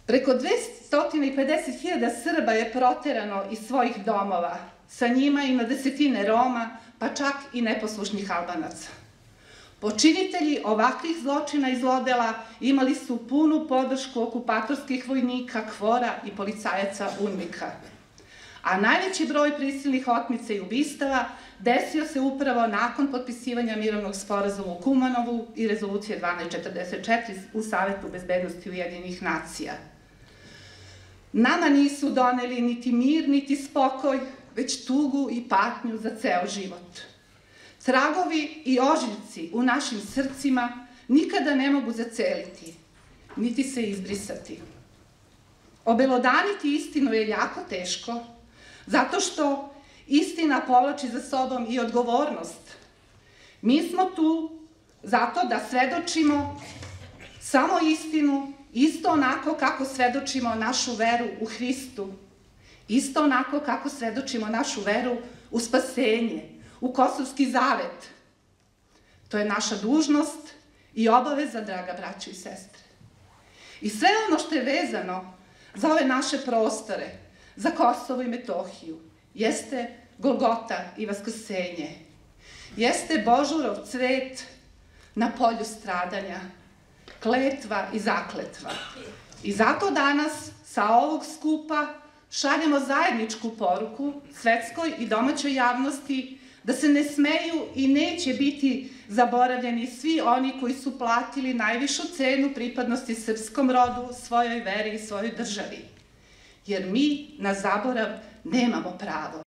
Preko 250.000 Srba je proterano iz svojih domova. Sa njima i na desetine Roma, pa čak i neposlušnih Albanaca. Počinitelji ovakvih zločina i zlodela imali su punu podršku okupatorskih vojnika, KFOR-a i policajaca UNMIK-a. A najveći broj prisilnih otmica i ubistava desio se upravo nakon potpisivanja mirovnog sporazuma u Kumanovu i rezolucije 1244 u Savetu bezbednosti Ujedinjenih nacija. Nama nisu doneli niti mir, niti spokoj, već tugu i patnju za ceo život. Tragovi i ožiljci u našim srcima nikada ne mogu zaceliti, niti se izbrisati. Obelodaniti istinu je jako teško, zato što istina povlači za sobom i odgovornost. Mi smo tu zato da svedočimo samo istinu, isto onako kako svedočimo našu veru u Hristu, isto onako kako svedočimo našu veru u spasenje, u Kosovski zavet. To je naša dužnost i obaveza, draga braćo i sestre. I sve ono što je vezano za ove naše prostore, za Kosovo i Metohiju, jeste Golgota i vaskrsenje, jeste Božurov cvet na polju stradanja, kletva i zakletva. I zato danas sa ovog skupa šaljemo zajedničku poruku svetskoj i domaćoj javnosti da se ne smeju i neće biti zaboravljeni svi oni koji su platili najvišu cenu pripadnosti srpskom rodu, svojoj veri i svojoj državi. Jer mi na zaborav nemamo pravo.